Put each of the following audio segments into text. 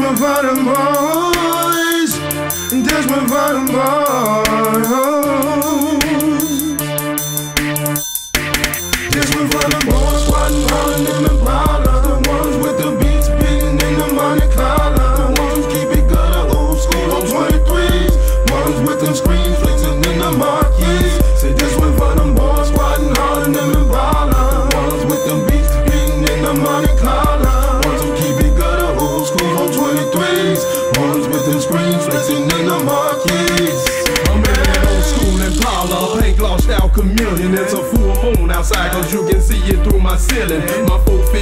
one for them boys. This one for them boys. This one for them boys, squatting hard in them Impala. The ones with the beats beating in the Monte Carlo. The ones keep it gutter, old school on 23s. Ones with them screen flexing in the marquees. Say this one for them boys, squatting hard in them Impala. The ones with them beats beating in the Monte Carlo. Ones who keep it gutter, old school on 23s. Ones with them screen flexing in the marquees. I'm in that old school Impala, pink lost out chameleon. It's a full moon outside, cause you can see it through my ceiling. My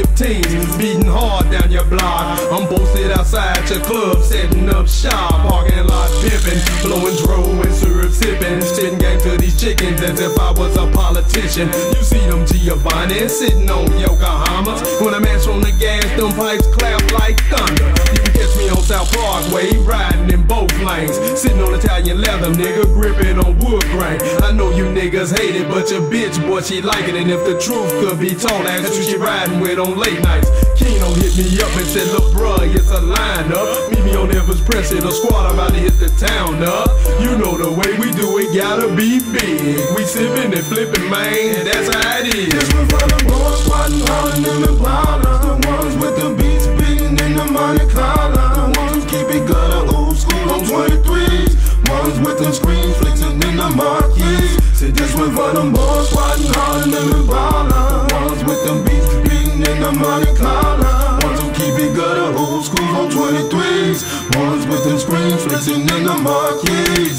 415's beating hard down your block. I'm posted outside your club, setting up shop, parking lot pimping, blowing dro and syrup sipping, spitting game to these chickens as if I was a politician. You see them Giovanni sitting on Yokohamas. When I mash on the gas, them pipes clap like thunder. You can catch me on South Parkway, riding in both lanes, sitting on Italian leather, nigga, gripping on wood grain. I know you niggas hate it, but your bitch, boy, she like it. And if the truth could be told, that's who she riding with on late nights. Keno hit me up and said, look bruh, it's a lineup. Meet me on Evans Pressing, the squad about to hit the town up. You know the way we do it, gotta be big. We sipping and flipping, man, and that's how it is. This one for the boys, squatting hard in them Impala. The ones with the beats beating in the Monte Carlo. The ones keep it gutter, old school on 23s. Ones with them screen flexing in the marquees. Say this one for them boys, squatting hard in them Impala. Ones with them beats beating in the Monte Carlo. Ones who keep it gutter, old school on 23s. Ones with them screen flexing in the marquees.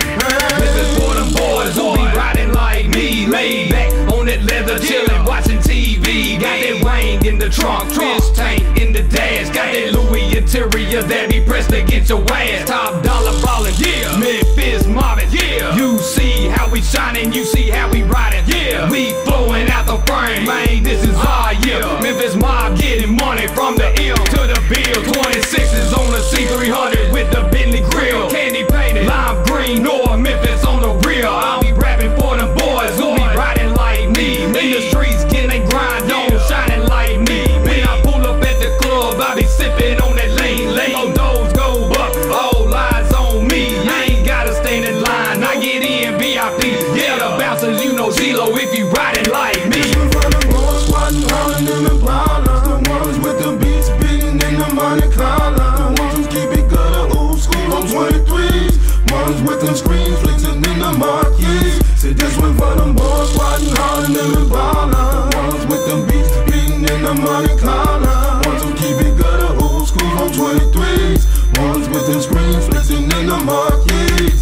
This is for them boys who be riding like me, laid back on that leather, chillin', watching TV. Got that Wayne in the trunk, fish tank in the dash. Got that Louis interior that be pressed against your ass. Top dollar ballin', yeah. Memphis mobbin', yeah. You see how we shining, you see how we riding, yeah. We flowing out the frame, man, this is our year. Memphis mob getting money from the M to the bill. 26s on the C300 with the Bentley grill. Candy painted, lime green, North Memphis on the real. I'll be rapping for them boys who be riding like me. In the streets getting they grind on, shining like me. When I pull up at the club, I be sipping on that lean. Oh, those go up, all eyes on me. I ain't gotta stand in line, I get in VIP. Yeah, the bouncers, you know Zelo if you riding like me. This one for them boys, squatting hard in them Impala. The ones with the beats beating in the Monte Carlo. The ones who keep it gutter, old school on 23s. Ones with them screen flexing in the marquees. Say this one for them boys, squatting hard in them Impala. Ones with them beats beating in the Monte Carlo. Ones who keep it gutter, old school on 23s. Ones with them screen flexing in the marquees.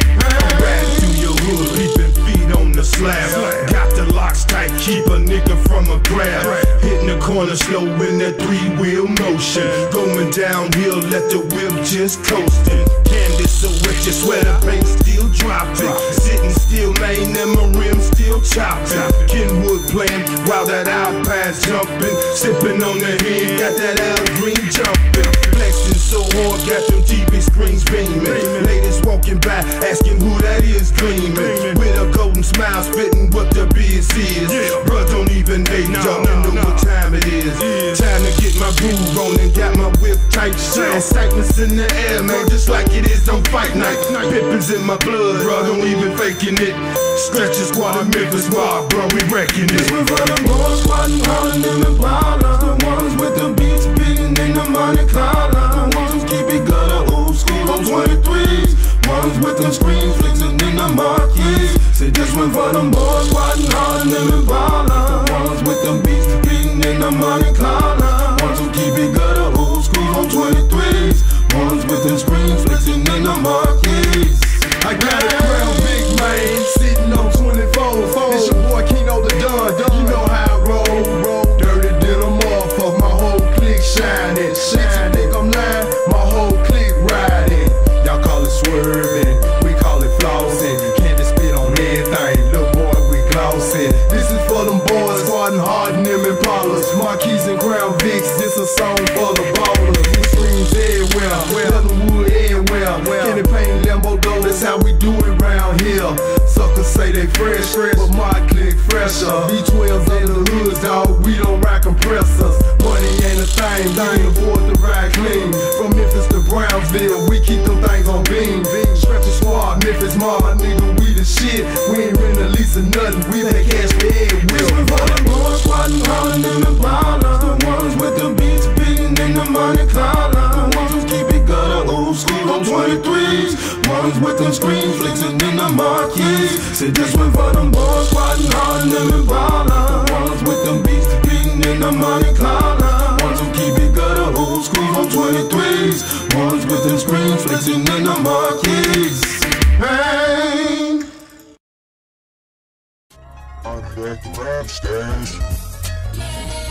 Riding through your hood, leaping feet on the slab. Got the locks tight, keep a nigga from a grab. Hitting the corner slow in that three-wheel motion. Going downhill, let the whip just coastin'. Candy so wet, your sweater paint still dropping. Sitting still, man, and my rim still chopping. Kenwood playing while that Alpine's jumping. Sipping on the head, got that Al Green jumping. Flexing so hard, got them TV screens beaming. Ladies walking by, asking who that is gleaming. With a golden smile, spitting what the biz is. Bruh, don't even hate, y'all know what time it is. Time to get my groove on and got my whip tight. Excitement's in the air, man, just like it is on fight night. Pippin's in my blood, bruh, don't even faking it. Stretch your squad of Memphis mob, bruh, we wrecking it. This one for them boys, squatting hard in them Impala. The ones with the beats beating in the Monte Carlo. The ones who keep it gutter, old school on 23s. Ones with them screen flexing in the marquees. Say this one for them boys, squatting hard in them Impala. Ones with them beats beating in the Monte Carlo. Ones who keep it gutter, old school on 23s. Ones with them screen flexing in the marquees. I got a crown big man, sitting on 24. This your boy Keno the Don, you know how I roll. Dirty denim off of my whole clique shining. Shit, you think I'm lying? My whole clique riding. Y'all call it swerving, we call it flossing. Can't just spit on everything, little boy, we glossing. This is for them boys, squatting hard in them Impalas. Marquis and Crown Vics, this a song for the ballers. We screams everywhere, Leatherwood everywhere. Candy paint Lambo though, that's how we do it round here. Suckers say they fresh, but my clique fresher. V12s in the hood, dawg, we don't ride compressors. Money ain't a thing, we can afford to ride clean. From Memphis 23s. Ones with them screen flexing in the marquees. Said this one for them boys squatting hard in them Impala. Ones with them beats beating in the Monte Carlo. Ones who keep it gutter, old school on 23s. Ones with them screen flexing in the marquees. Hey. I'm back to rap stage.